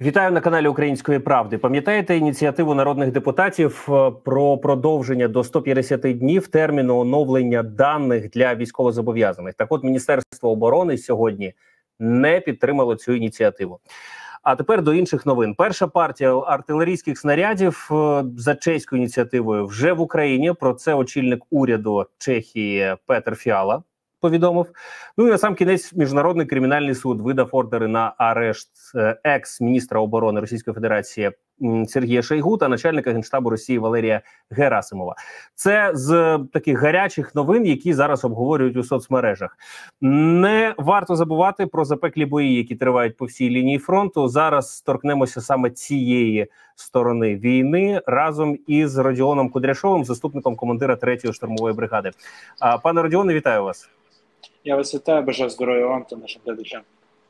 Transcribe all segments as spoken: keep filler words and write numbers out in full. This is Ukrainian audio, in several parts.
Вітаю на каналі Української правди. Пам'ятаєте ініціативу народних депутатів про продовження до ста п'ятдесяти днів терміну оновлення даних для військовозобов'язаних? Так от, Міністерство оборони сьогодні не підтримало цю ініціативу. А тепер до інших новин. Перша партія артилерійських снарядів за чеською ініціативою вже в Україні. Про це очільник уряду Чехії Петр Фіала повідомив. Ну і на сам кінець Міжнародний кримінальний суд видав ордери на арешт екс-міністра оборони Російської Федерації Сергія Шойгу та начальника Генштабу Росії Валерія Герасимова. Це з таких гарячих новин, які зараз обговорюють у соцмережах. Не варто забувати про запеклі бої, які тривають по всій лінії фронту. Зараз торкнемося саме цієї сторони війни разом із Родіоном Кудряшовим, заступником командира третьої штурмової бригади. Пане Родіоне, вітаю вас. Я вас вітаю, бажаю здоров'я вам та нашим глядачам.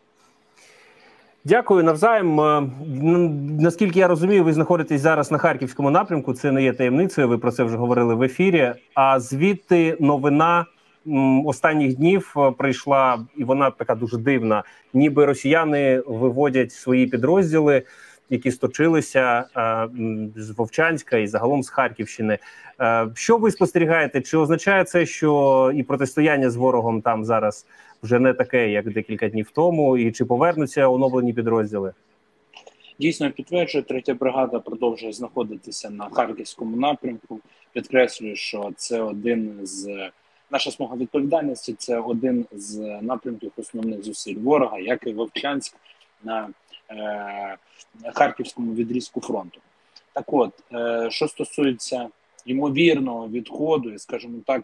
Дякую, навзаєм. Наскільки я розумію, ви знаходитесь зараз на Харківському напрямку, це не є таємницею, ви про це вже говорили в ефірі. А звідти новина останніх днів прийшла, і вона така дуже дивна, ніби росіяни виводять свої підрозділи, які сточилися а, з Вовчанська і загалом з Харківщини. А, що ви спостерігаєте? Чи означає це, що і протистояння з ворогом там зараз вже не таке, як декілька днів тому? І чи повернуться оновлені підрозділи? Дійсно, підтверджую, третя бригада продовжує знаходитися на Харківському напрямку. Підкреслюю, що це один з... Наша смуга відповідальності – це один з напрямків основних зусиль ворога, як і Вовчанськ на е Харківському відрізку фронту. Так от, е що стосується ймовірного відходу і, скажімо так,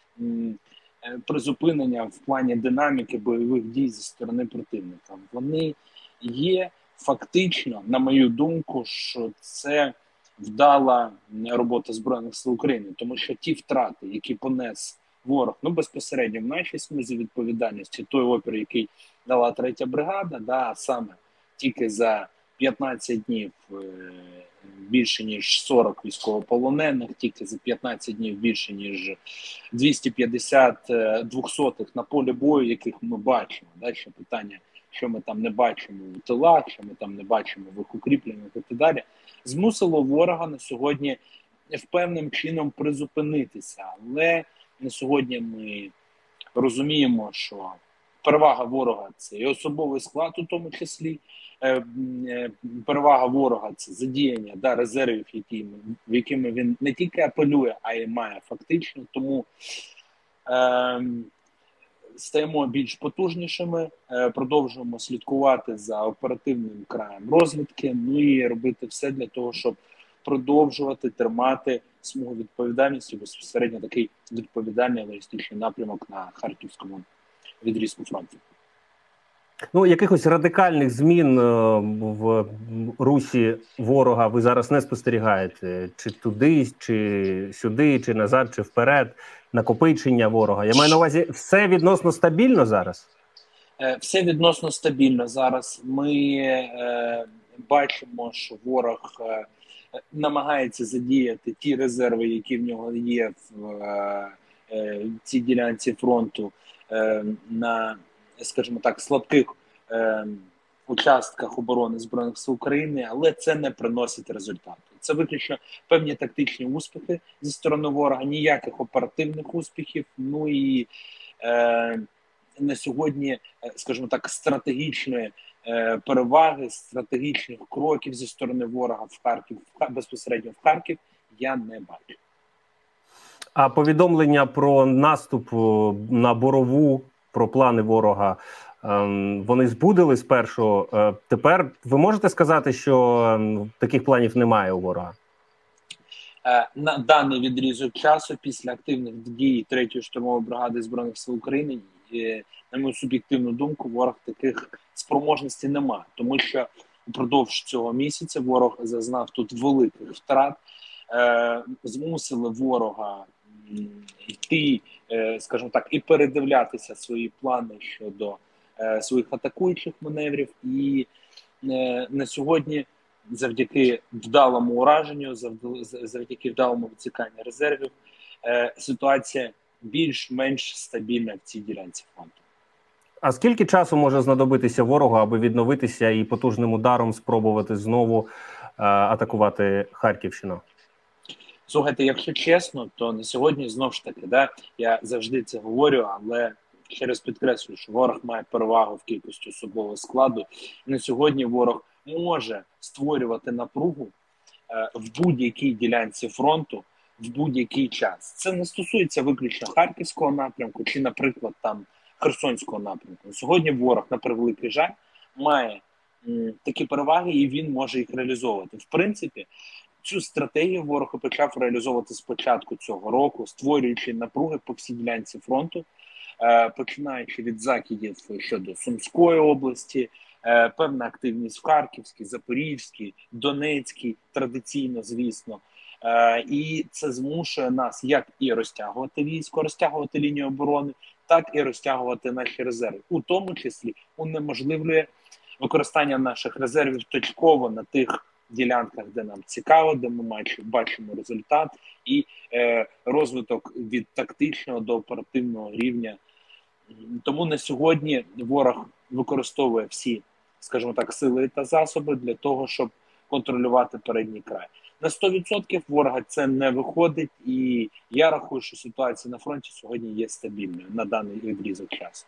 призупинення в плані динаміки бойових дій зі сторони противника, вони є фактично, на мою думку, що це вдала робота Збройних сил України, тому що ті втрати, які понес ворог, ну безпосередньо в нашій смузі відповідальності, той опір, який дала третя бригада, да, саме тільки за п'ятнадцять днів більше ніж сорок військовополонених, тільки за п'ятнадцять днів більше ніж двісті п'ятдесят двохсотих на полі бою, яких ми бачимо. Да, ще питання, що ми там не бачимо у тилах, що ми там не бачимо в їх укріпленнях і так далі, змусило ворога на сьогодні певним чином призупинитися. Але на сьогодні ми розуміємо, що перевага ворога – це і особовий склад у тому числі, перевага ворога – це задіяння да, резервів, якими, якими він не тільки апелює, а й має фактично. Тому е, стаємо більш потужнішими, е, продовжуємо слідкувати за оперативним краєм розвідки, ну і робити все для того, щоб продовжувати тримати смугу відповідальності, безпосередньо такий відповідальний логістичний напрямок на Харківському відрізку фронту. Ну, якихось радикальних змін е, в русі ворога ви зараз не спостерігаєте? Чи туди, чи сюди, чи назад, чи вперед? Накопичення ворога? Я маю на увазі, все відносно стабільно зараз? Е, все відносно стабільно зараз. Ми е, бачимо, що ворог е, намагається задіяти ті резерви, які в нього є в е, е, цій ділянці фронту, е, на, скажімо так, слабких е, участках оборони Збройних сил України, але це не приносить результату. Це виключно певні тактичні успіхи зі сторони ворога, ніяких оперативних успіхів, ну і е, на сьогодні, скажімо так, стратегічної е, переваги, стратегічних кроків зі сторони ворога в Харків, безпосередньо в Харків, я не бачу. А повідомлення про наступ на Борову, про плани ворога, вони збудили спершу. Тепер ви можете сказати, що таких планів немає у ворога? На даний відрізок часу, після активних дій третьої штурмової бригади Збройних сил України, на мою суб'єктивну думку, ворог таких спроможностей немає. Тому що упродовж цього місяця ворог зазнав тут великих втрат, змусили ворога йти, скажімо так, і передивлятися свої плани щодо своїх атакуючих маневрів. І на сьогодні завдяки вдалому ураженню, завдяки вдалому відсіканню резервів, ситуація більш-менш стабільна в цій ділянці фронту. А скільки часу може знадобитися ворогу, аби відновитися і потужним ударом спробувати знову е, атакувати Харківщину? Слухайте, якщо чесно, то на сьогодні знову ж таки, да, я завжди це говорю, але ще раз підкреслюю, що ворог має перевагу в кількості особового складу. І на сьогодні ворог може створювати напругу е, в будь-якій ділянці фронту в будь-який час. Це не стосується виключно Харківського напрямку чи, наприклад, там Херсонського напрямку. Сьогодні ворог, на превеликий жаль, має м, такі переваги, і він може їх реалізовувати. В принципі, цю стратегію ворог почав реалізовувати з початку цього року, створюючи напруги по всій ділянці фронту, е, починаючи від закидів щодо Сумської області, е, певна активність в Харківській, Запорізькій, Донецькій, традиційно, звісно. Е, і це змушує нас як і розтягувати військо, розтягувати лінію оборони, так і розтягувати наші резерви. У тому числі унеможливлює використання наших резервів точково на тих ділянках, де нам цікаво, де ми бачимо результат і е, розвиток від тактичного до оперативного рівня. Тому на сьогодні ворог використовує всі, скажімо так, сили та засоби для того, щоб контролювати передній край. На сто відсотків ворога це не виходить, і я рахую, що ситуація на фронті сьогодні є стабільною на даний відрізок часу.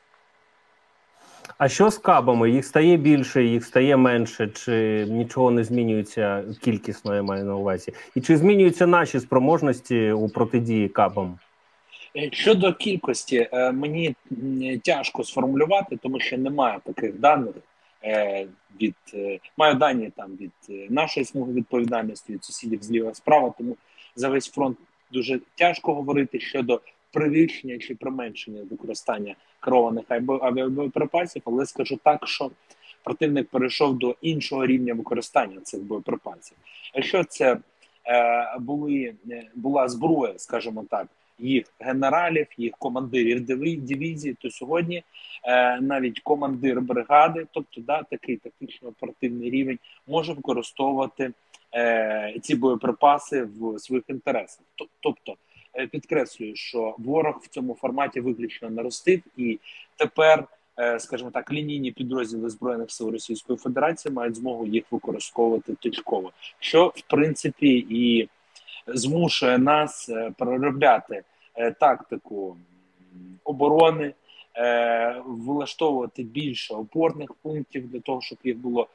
А що з кабами? Їх стає більше, їх стає менше, чи нічого не змінюється кількісно, я маю на увазі? І чи змінюються наші спроможності у протидії кабам? Щодо кількості, мені тяжко сформулювати, тому що немає таких даних. Від маю дані там від нашої смуги відповідальності, від сусідів зліва справа, тому за весь фронт дуже тяжко говорити щодо перевищення чи применшення використання керованих авіабоєприпасів, але скажу так, що противник перейшов до іншого рівня використання цих боєприпасів. Якщо це е, були, була зброя, скажімо так, їх генералів, їх командирів дивізії, то сьогодні е, навіть командир бригади, тобто да, такий тактично-оперативний рівень, може використовувати е, ці боєприпаси в своїх інтересах. Тобто, е, підкреслюю, що ворог в цьому форматі виключно наростив, і тепер, е, скажімо так, лінійні підрозділи Збройних сил Російської Федерації мають змогу їх використовувати точково, що, в принципі, і змушує нас переробляти тактику оборони, влаштовувати більше опорних пунктів для того, щоб їх було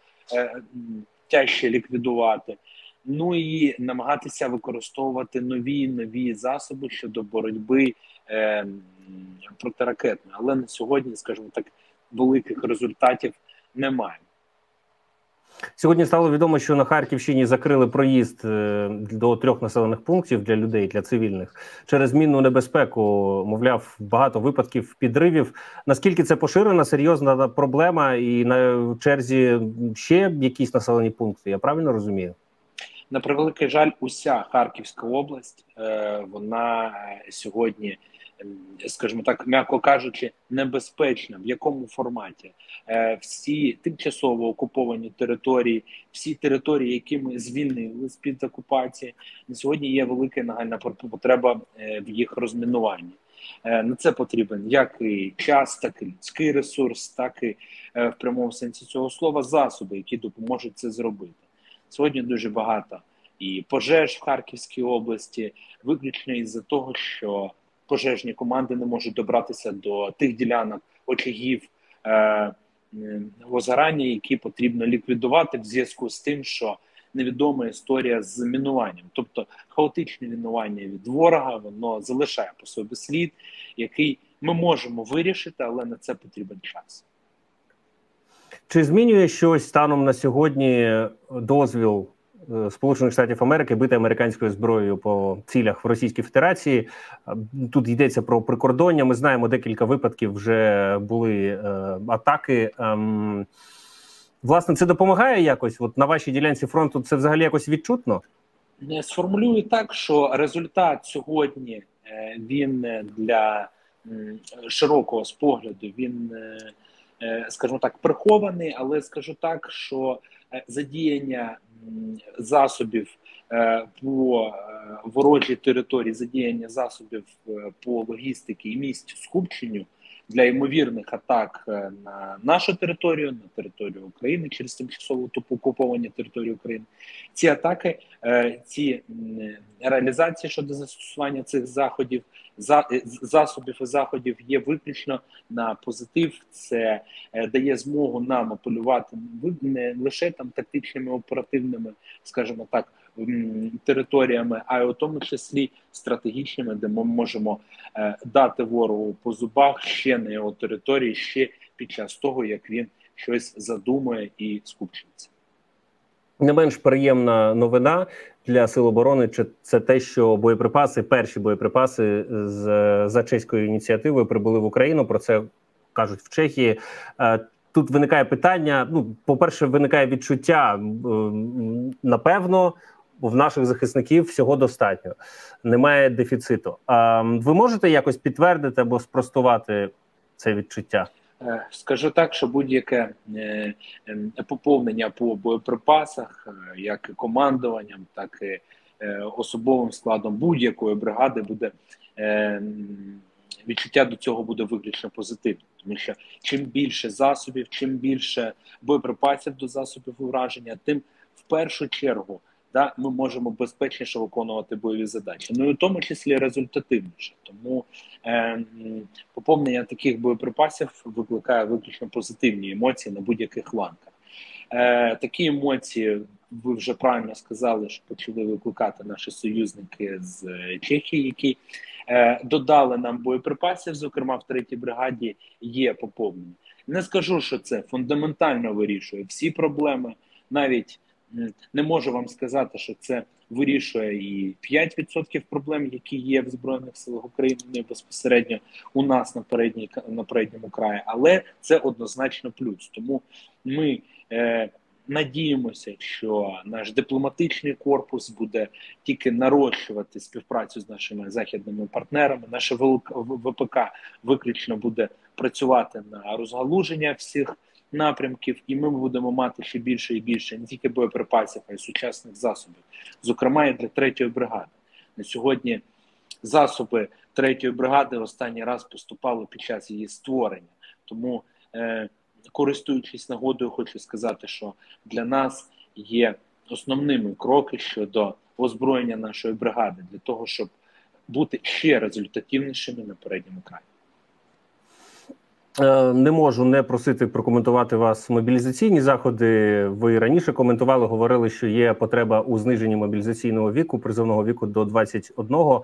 тяжче ліквідувати. Ну і намагатися використовувати нові нові засоби щодо боротьби протиракетної. Але на сьогодні, скажімо так, великих результатів немає. Сьогодні стало відомо, що на Харківщині закрили проїзд до трьох населених пунктів для людей, для цивільних, через мінну небезпеку. Мовляв, багато випадків підривів. Наскільки це поширена, серйозна проблема, і на черзі ще якісь населені пункти, я правильно розумію? На превеликий жаль, уся Харківська область, вона сьогодні, скажімо так, м'яко кажучи, небезпечна. В якому форматі? Всі тимчасово окуповані території, всі території, які ми звільнили з-під окупації, на сьогодні є велика нагальна потреба в їх розмінуванні. На це потрібен як і час, так і людський ресурс, так і в прямому сенсі цього слова засоби, які допоможуть це зробити. Сьогодні дуже багато і пожеж в Харківській області, виключно із-за того, що пожежні команди не можуть добратися до тих ділянок очагів е, возгорання, які потрібно ліквідувати в зв'язку з тим, що невідома історія з мінуванням. Тобто хаотичне мінування від ворога, воно залишає по собі слід, який ми можемо вирішити, але на це потрібен час. Чи змінює щось станом на сьогодні дозвіл Сполучених Штатів Америки бити американською зброєю по цілях в Російській Федерації? Тут йдеться про прикордоння. Ми знаємо, декілька випадків вже були е, атаки. Ем, власне, це допомагає якось? От на вашій ділянці фронту це взагалі якось відчутно? Сформулюю так, що результат сьогодні, е, він для е, широкого спогляду, він, е, скажімо так, прихований, але скажу так, що задіяння засобів по ворожій території, задіяння засобів по логістиці і місць скупченню для ймовірних атак на нашу територію, на територію України через тимчасово окуповані території України. Ці атаки, ці реалізації щодо застосування цих заходів, засобів і заходів є виключно на позитив. Це дає змогу нам апелювати не лише там тактичними оперативними, скажімо так, територіями, а й у тому числі стратегічними, де ми можемо е, дати ворогу по зубах ще на його території, ще під час того, як він щось задумує і скупчується. Не менш приємна новина для Сил оборони – це те, що боєприпаси, перші боєприпаси з, за чеською ініціативою прибули в Україну. Про це кажуть в Чехії. Е, Тут виникає питання, ну, по-перше, виникає відчуття, напевно, в наших захисників всього достатньо, немає дефіциту. А ви можете якось підтвердити або спростувати це відчуття? Скажу так, що будь-яке поповнення по боєприпасах, як і командуванням, так і особовим складом будь-якої бригади буде, відчуття до цього буде виключно позитивне. Тому що чим більше засобів, чим більше боєприпасів до засобів ураження, тим в першу чергу да, ми можемо безпечніше виконувати бойові задачі. Ну і в тому числі результативніше. Тому е, поповнення таких боєприпасів викликає виключно позитивні емоції на будь-яких ланках. Е, такі емоції, ви вже правильно сказали, що почали викликати наші союзники з Чехії, які е, додали нам боєприпасів, зокрема в третій бригаді є поповнення. Не скажу, що це фундаментально вирішує всі проблеми, навіть не можу вам сказати, що це вирішує і п'ять відсотків проблем, які є в Збройних силах України не безпосередньо у нас на, передній, на передньому краї, але це однозначно плюс. Тому ми е, надіємося, що наш дипломатичний корпус буде тільки нарощувати співпрацю з нашими західними партнерами, наше ВПК виключно буде працювати на розгалуження всіх напрямків, і ми будемо мати ще більше і більше не тільки боєприпасів, а й сучасних засобів, зокрема і для третьої бригади. На сьогодні засоби третьої бригади останній раз поступали під час її створення. Тому, е, користуючись нагодою, хочу сказати, що для нас є основними кроки щодо озброєння нашої бригади, для того, щоб бути ще результативнішими на передньому краї. Не можу не просити прокоментувати вас мобілізаційні заходи. Ви раніше коментували, говорили, що є потреба у зниженні мобілізаційного віку, призовного віку до двадцяти одного.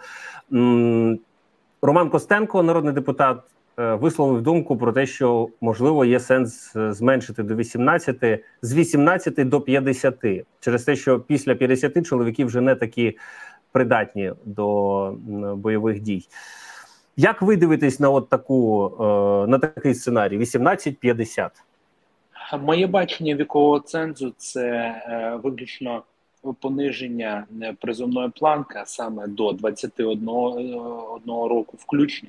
Роман Костенко, народний депутат, висловив думку про те, що, можливо, є сенс зменшити до вісімнадцяти, з вісімнадцяти до п'ятдесяти, через те, що після п'ятдесяти чоловіки вже не такі придатні до бойових дій. Як ви дивитесь на от таку, на такий сценарій вісімнадцять п'ятдесят? Моє бачення вікового цензу – це виключно пониження призовної планки, а саме до двадцяти одного року включно.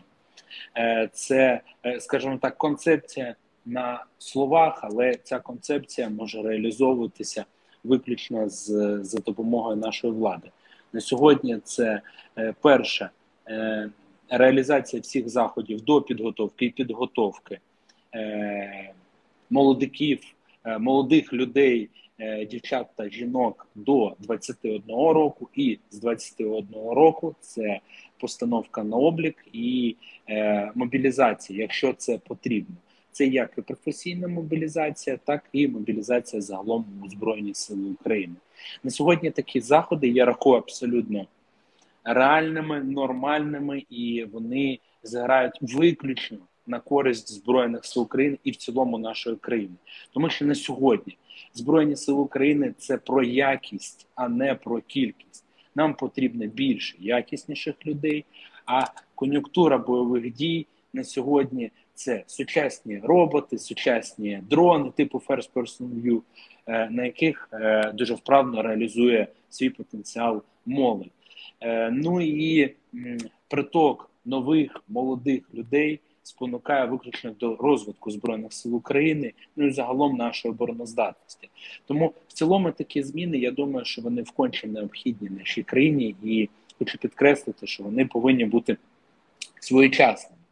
Це, скажімо так, концепція на словах, але ця концепція може реалізовуватися виключно з, за допомогою нашої влади. На сьогодні це перше – реалізація всіх заходів до підготовки і підготовки е, молодиків, е, молодих людей, е, дівчат та жінок до двадцяти одного року, і з двадцяти одного року це постановка на облік і е, мобілізація, якщо це потрібно. Це як і професійна мобілізація, так і мобілізація загалом у Збройні Сили України. На сьогодні такі заходи я рахую абсолютно реальними, нормальними, і вони зіграють виключно на користь Збройних сил України і в цілому нашої країни. Тому що на сьогодні Збройні сили України – це про якість, а не про кількість. Нам потрібно більше якісніших людей, а кон'юнктура бойових дій на сьогодні – це сучасні роботи, сучасні дрони типу First Person View, на яких дуже вправно реалізує свій потенціал молодь. Ну і приток нових, молодих людей спонукає виключно до розвитку Збройних сил України, ну і загалом нашої обороноздатності. Тому в цілому такі зміни, я думаю, що вони вконче необхідні нашій країні, і хочу підкреслити, що вони повинні бути своєчасними.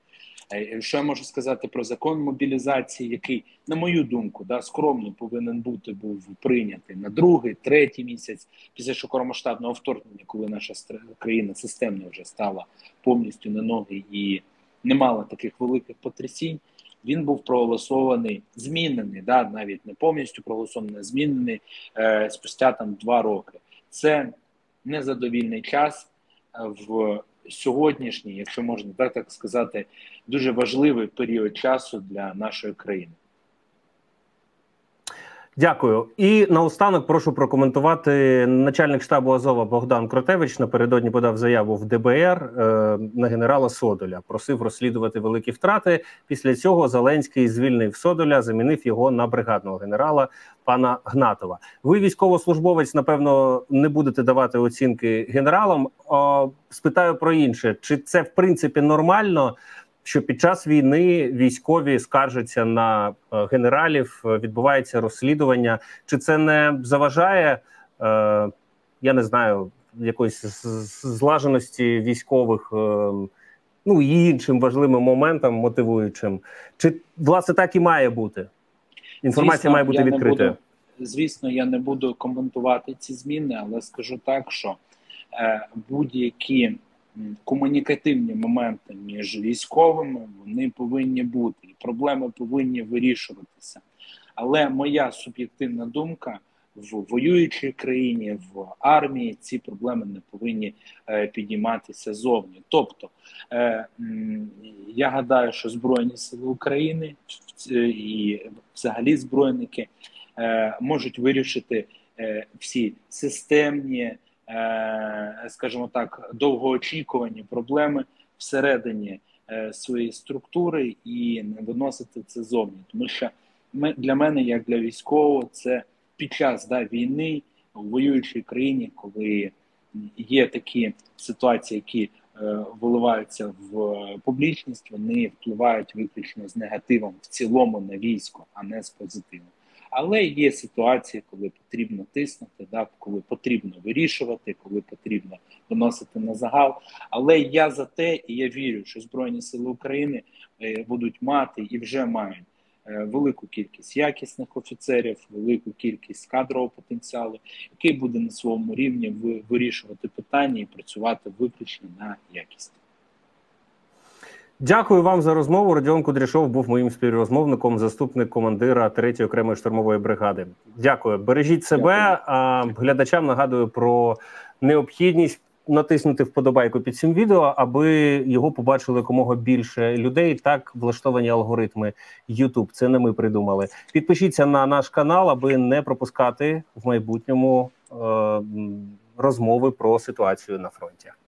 Що я можу сказати про закон мобілізації, який, на мою думку, да, скромно повинен бути був прийнятий на другий, третій місяць після широкомасштабного вторгнення, коли наша країна системно вже стала повністю на ноги і не мала таких великих потрясінь. Він був проголосований, змінений, да, навіть не повністю проголосований, змінений е, спустя там два роки. Це незадовільний час в сьогоднішній, якщо можна так, так сказати, дуже важливий період часу для нашої країни. Дякую. І наостанок прошу прокоментувати. Начальник штабу Азова Богдан Кротевич напередодні подав заяву в Д Б Р е, на генерала Содоля. Просив розслідувати великі втрати. Після цього Зеленський звільнив Содоля, замінив його на бригадного генерала пана Гнатова. Ви, військовослужбовець, напевно, не будете давати оцінки генералам. О, спитаю про інше. Чи це, в принципі, нормально, що під час війни військові скаржаться на е, генералів, відбувається розслідування? Чи це не заважає, е, я не знаю, якоїсь злаженості військових, е, ну і іншим важливим моментам мотивуючим? Чи, власне, так і має бути? Інформація звісно, має бути відкритою. Буду, звісно, я не буду коментувати ці зміни, але скажу так, що е, будь-які комунікативні моменти між військовими, вони повинні бути, і проблеми повинні вирішуватися. Але моя суб'єктивна думка, в воюючій країні, в армії ці проблеми не повинні е, підійматися зовні. Тобто, е, я гадаю, що Збройні Сили України і взагалі збройники е, можуть вирішити е, всі системні, скажімо так, довгоочікувані проблеми всередині своєї структури і не виносити це зовні. Тому що ми, для мене, як для військового, це під час да, війни у воюючій країні, коли є такі ситуації, які е, виливаються в публічність, вони впливають виключно з негативом в цілому на військо, а не з позитивом. Але є ситуації, коли потрібно тиснути, да, коли потрібно вирішувати, коли потрібно виносити на загал. Але я за те, і я вірю, що Збройні Сили України е, будуть мати і вже мають е, велику кількість якісних офіцерів, велику кількість кадрового потенціалу, який буде на своєму рівні вирішувати питання і працювати виключно на якість. Дякую вам за розмову. Родіон Кудряшов був моїм співрозмовником, заступник командира третьої окремої штурмової бригади. Дякую. Бережіть себе. А глядачам нагадую про необхідність натиснути вподобайку під цим відео, аби його побачили якомога більше людей. Так влаштовані алгоритми YouTube. Це не ми придумали. Підпишіться на наш канал, аби не пропускати в майбутньому е- розмови про ситуацію на фронті.